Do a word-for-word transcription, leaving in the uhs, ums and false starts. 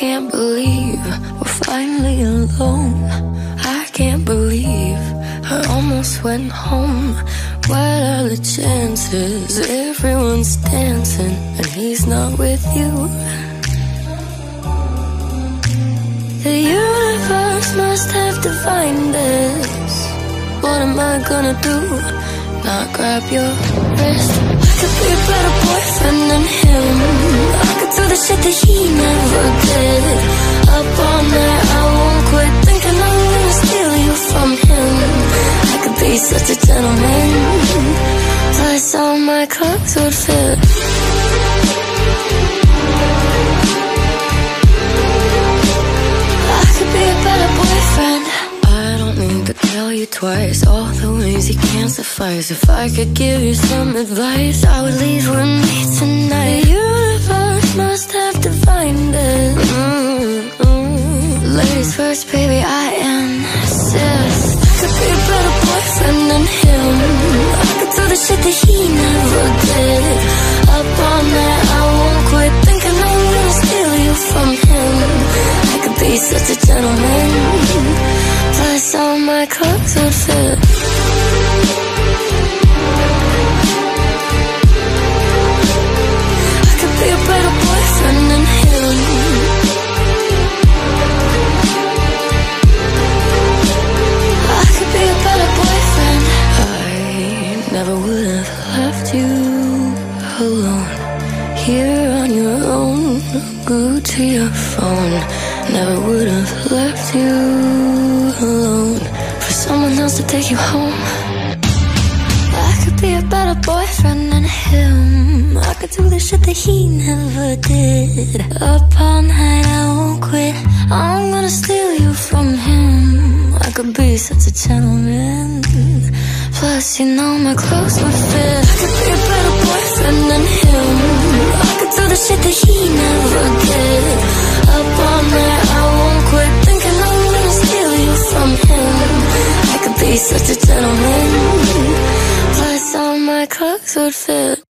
can't believe we're finally alone. I can't believe I almost went home. What are the chances? Everyone's dancing and he's not with you. The universe must have divined this. What am I gonna do? Not grab your wrist? I could be a better boyfriend than him. I could do the shit that he never did. Up all night, I won't quit thinking I'm gonna steal you from him. I could be such a gentleman, plus all my clothes would fit. I could be a better boyfriend. I don't need to tell you twice all the ways you can't suffice. If I could give you some advice, I would leave with me tonight. The universe must have divined it. Mm-hmm. Ladies first, baby, I insist. I could be a better boyfriend than him. I could do the shit that he never did. Up all night, I won't quit thinking I'm gonna steal you from him. I could be such a gentleman, plus all my clothes would fit. I could be a better boyfriend than him. I could be a better boyfriend. I never would have left you alone, here on your own, glued to your phone. Never would have left you alone for someone else to take you home. I could be a better boyfriend than him. I could do the shit that he never did. Up all night, I won't quit. I'm gonna steal you from him. I could be such a gentleman, plus you know my clothes would fit. I could be a better boyfriend than him. I could do the shit that he never did. Up all night, I won't quit thinking I'm gonna steal you from him. I could be such a gentleman, plus all my clothes would fit.